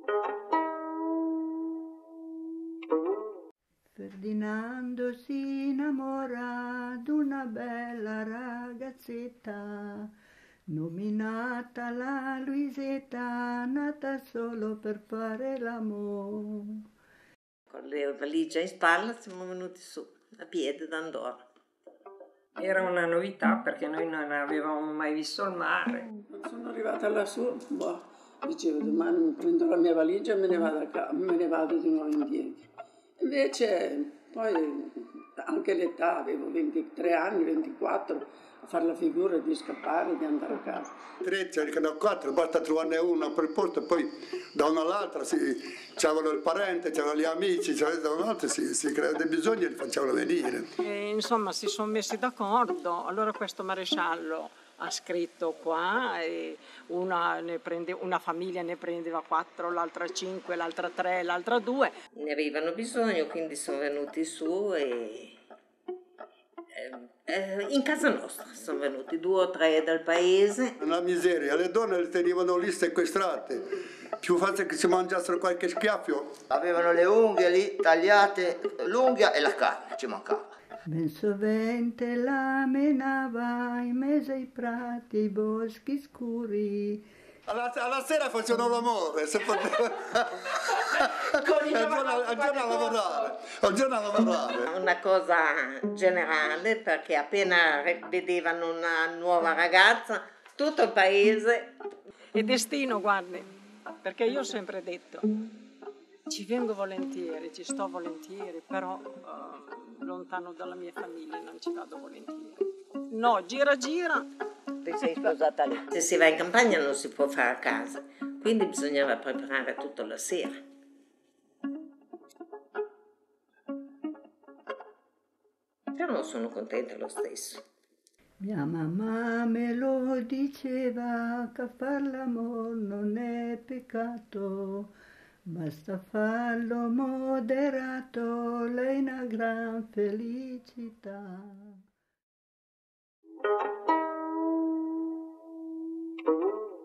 Ferdinando si innamora d'una bella ragazzetta, nominata la Luisetta, nata solo per fare l'amore. Con le valigie in spalla siamo venuti su, a piedi da Andorra. Era una novità perché noi non avevamo mai visto il mare. Quando sono arrivata lassù, dicevo domani prendo la mia valigia e me ne vado di nuovo indietro. Invece poi anche l'età, avevo 23 anni, 24, a fare la figura di scappare, di andare a casa. 3, cercano 4, basta trovarne uno per posto e poi da una all'altra c'avevano il parente, c'avevano gli amici, da un'altra si creava dei bisogni e li facevano venire. E, insomma, si sono messi d'accordo, allora questo maresciallo ha scritto qua e una famiglia ne prendeva 4, l'altra 5, l'altra 3, l'altra 2. Ne avevano bisogno, quindi sono venuti su e in casa nostra sono venuti 2 o 3 dal paese. Una miseria, le donne le tenevano lì sequestrate, più facile che si mangiassero qualche schiaffio. Avevano le unghie lì tagliate, l'unghia e la carne, ci mancava. Ben sovente la menava in mezzo ai prati e ai boschi scuri. Alla sera facevano l'amore, se poteva. Al giorno a lavorare. Una cosa generale, perché appena vedevano una nuova ragazza, tutto il paese. È destino, guardi, perché io ho sempre detto, ci vengo volentieri, ci sto volentieri, però lontano dalla mia famiglia non ci vado volentieri. No, gira. Ti sei sposata lì. Se si va in campagna non si può fare a casa, quindi bisognava preparare tutto la sera. Però sono contenta lo stesso. Mia mamma me lo diceva che far l'amore non è peccato, basta farlo moderato, lei è una gran felicità.